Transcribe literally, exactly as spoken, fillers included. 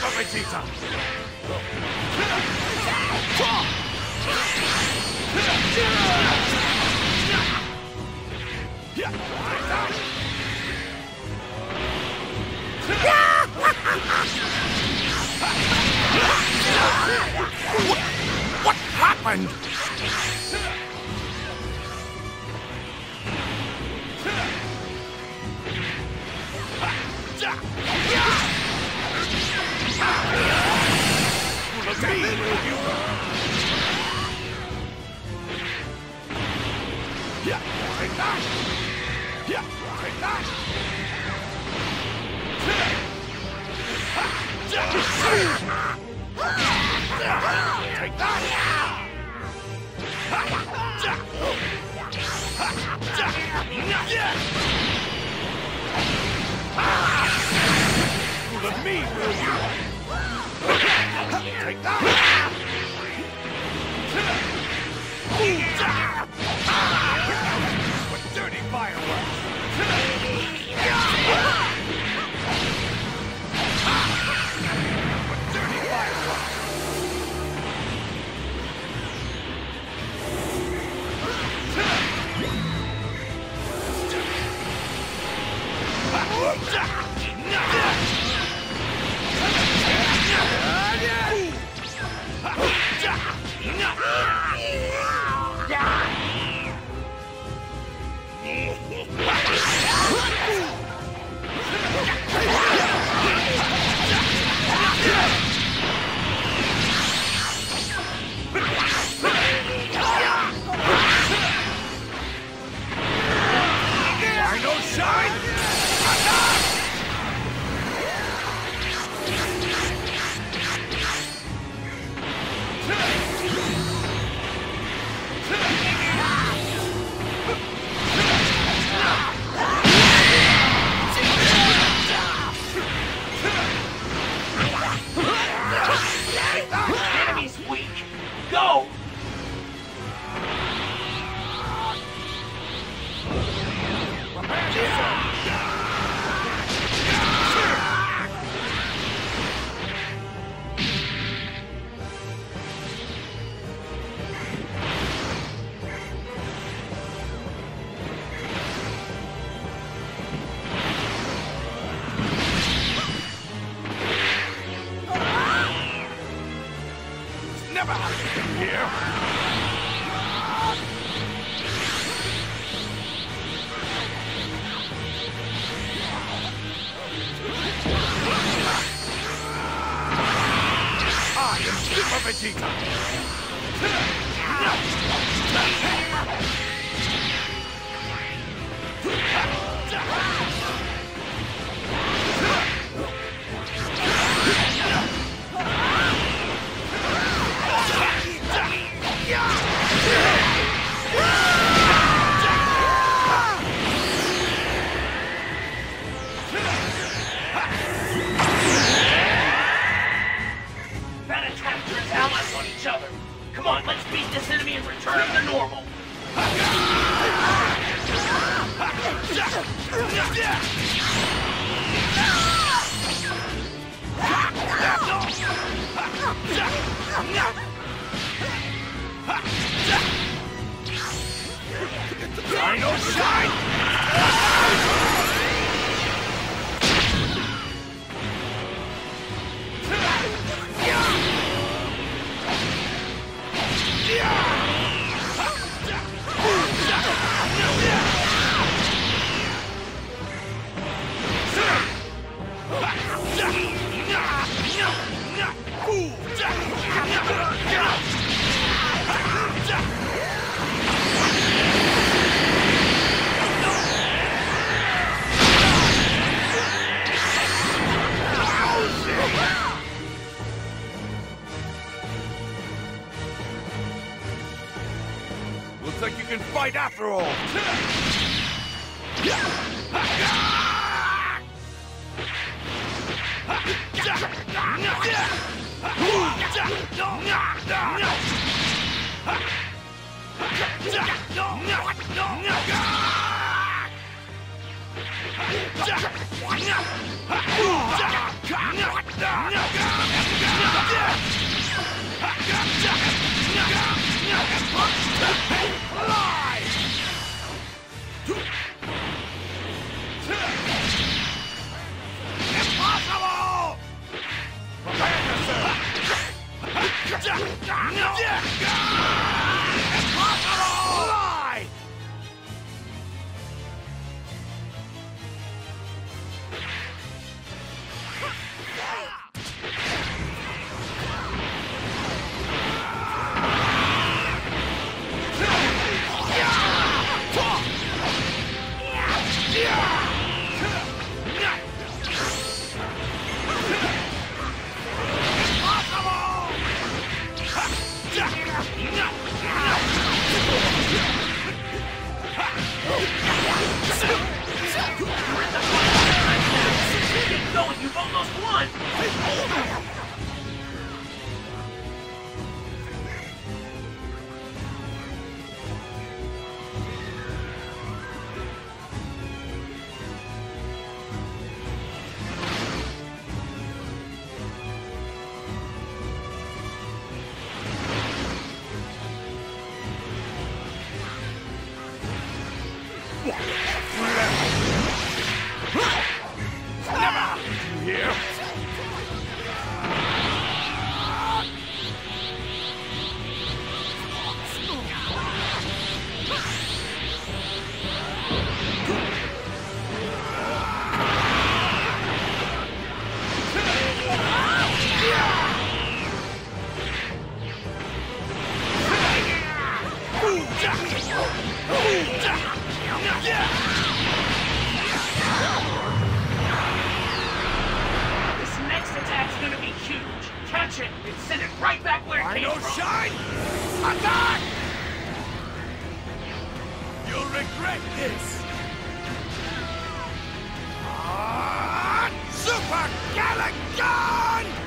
Super Vegeta! What, what happened? Look at me, will you? Yeah, take that! Yeah, take that! Take that! Look at me, will you? Take that! What dirty fireworks! What dirty fireworks! Never happened here. I am Super Vegeta. Come on, let's beat this enemy and return him to normal. Dino Shine! Looks like you can fight after all! Impossible! Prepare yourself! Impossible! Lie! Keep going, you've almost won! Never! You hear? This next attack's gonna be huge. Catch it and send it right back where it I came know from. shine! Attack! You'll regret this! Ah, Super Galagon!